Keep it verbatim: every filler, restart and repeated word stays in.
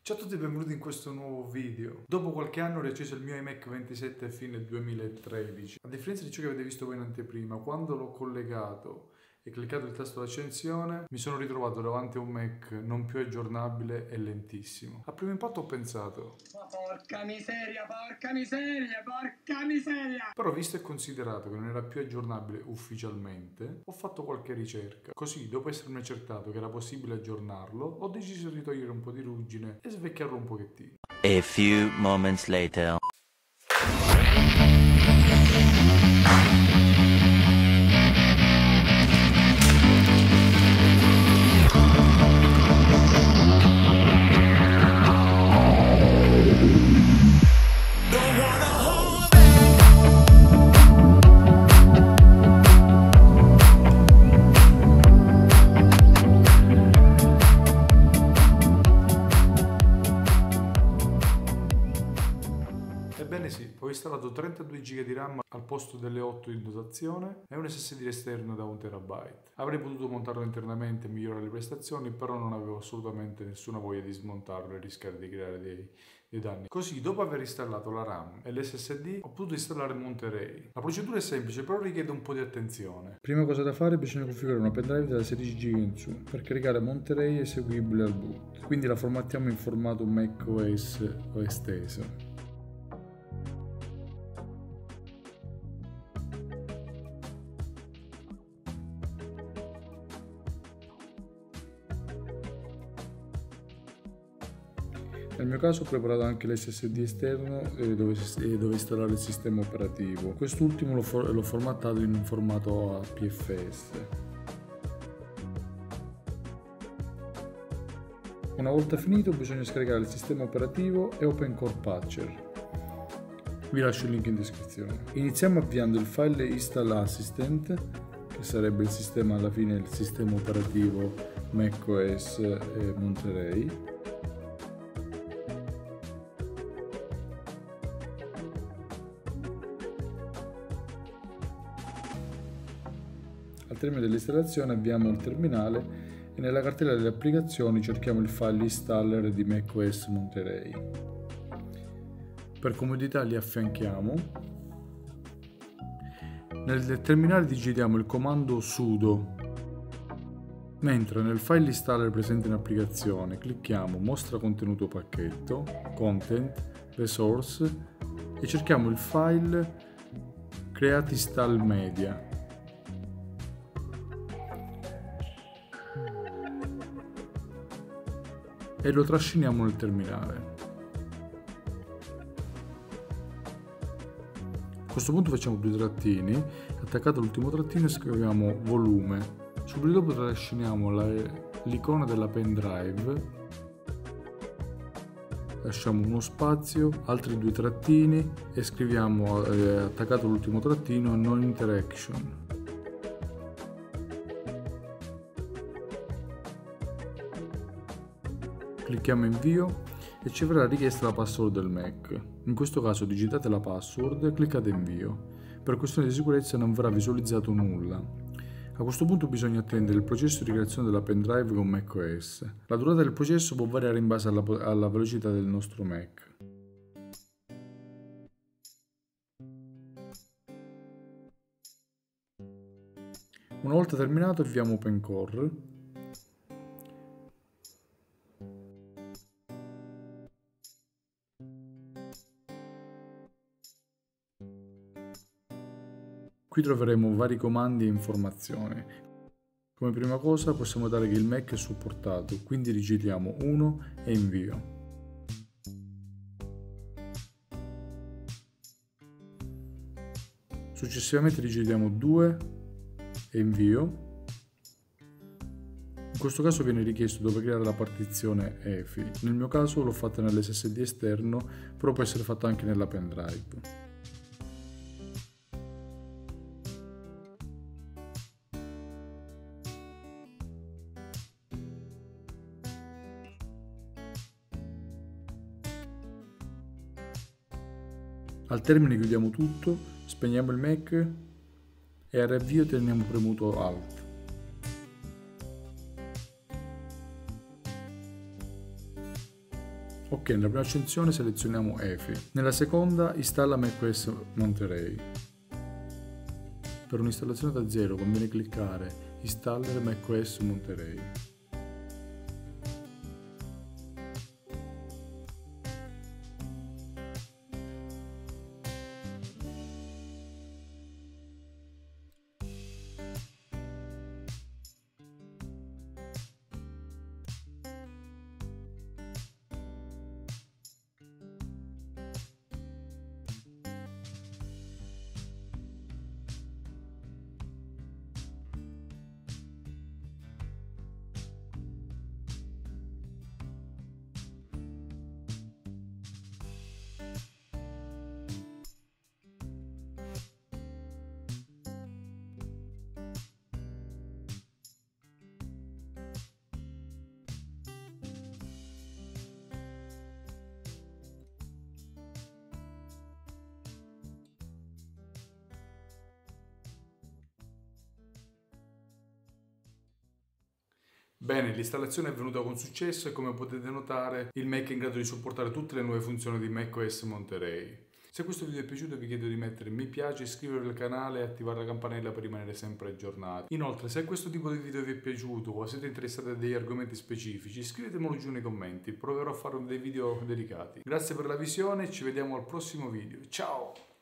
Ciao a tutti e benvenuti in questo nuovo video. Dopo qualche anno ho riacceso il mio iMac ventisette a fine duemilatredici. A differenza di ciò che avete visto voi in anteprima, quando l'ho collegato e cliccato il tasto d'accensione, mi sono ritrovato davanti a un Mac non più aggiornabile e lentissimo. A primo impatto ho pensato: ma porca miseria, porca miseria, porca miseria! Però visto e considerato che non era più aggiornabile ufficialmente, ho fatto qualche ricerca. Così, dopo essermi accertato che era possibile aggiornarlo, ho deciso di togliere un po' di ruggine e svecchiarlo un pochettino. A few moments later. Ebbene sì, ho installato trentadue giga di RAM al posto delle otto in dotazione e un S S D esterno da un terabyte. Avrei potuto montarlo internamente e migliorare le prestazioni, però non avevo assolutamente nessuna voglia di smontarlo e rischiare di creare dei, dei danni. Così, dopo aver installato la RAM e l'S S D, ho potuto installare Monterey. La procedura è semplice, però richiede un po' di attenzione. Prima cosa da fare, bisogna configurare una pendrive da sedici giga in su per caricare Monterey eseguibile al boot. Quindi la formattiamo in formato macOS o esteso. Nel mio caso ho preparato anche l'S S D esterno dove, dove installare il sistema operativo. Quest'ultimo l'ho, for l'ho formattato in un formato A P F S. Una volta finito bisogna scaricare il sistema operativo e OpenCore Patcher. Vi lascio il link in descrizione. Iniziamo avviando il file install assistant, che sarebbe il sistema, alla fine il sistema operativo macOS e Monterey. Al termine dell'installazione avviamo il terminale e nella cartella delle applicazioni cerchiamo il file installer di macOS Monterey. Per comodità li affianchiamo. Nel terminale digitiamo il comando sudo, mentre nel file installer presente in applicazione clicchiamo mostra contenuto pacchetto, content, resource e cerchiamo il file create install media. E lo trasciniamo nel terminale. A questo punto facciamo due trattini, attaccato all'ultimo trattino scriviamo volume. Subito dopo trasciniamo l'icona della pendrive, lasciamo uno spazio, altri due trattini e scriviamo eh, attaccato all'ultimo trattino non interaction. Clicchiamo invio e ci verrà richiesta la password del Mac. In questo caso digitate la password e cliccate invio. Per questione di sicurezza non verrà visualizzato nulla. A questo punto bisogna attendere il processo di creazione della pendrive con macOS. La durata del processo può variare in base alla, alla velocità del nostro Mac. Una volta terminato avviamo OpenCore. Qui troveremo vari comandi e informazioni. Come prima cosa possiamo dare che il Mac è supportato, quindi digitiamo uno e invio. Successivamente digitiamo due e invio. In questo caso viene richiesto dove creare la partizione E F I. Nel mio caso l'ho fatta nell'S S D esterno, però può essere fatta anche nella pendrive. Al termine chiudiamo tutto, spegniamo il Mac e al riavvio teniamo premuto Alt. Ok, nella prima accensione selezioniamo E F I. Nella seconda installa macOS Monterey. Per un'installazione da zero conviene cliccare Installare macOS Monterey. Bene, l'installazione è avvenuta con successo e come potete notare il Mac è in grado di supportare tutte le nuove funzioni di macOS Monterey. Se questo video vi è piaciuto vi chiedo di mettere mi piace, iscrivervi al canale e attivare la campanella per rimanere sempre aggiornati. Inoltre, se questo tipo di video vi è piaciuto o siete interessati a degli argomenti specifici, scrivetemelo giù nei commenti, proverò a fare dei video dedicati. Grazie per la visione e ci vediamo al prossimo video. Ciao!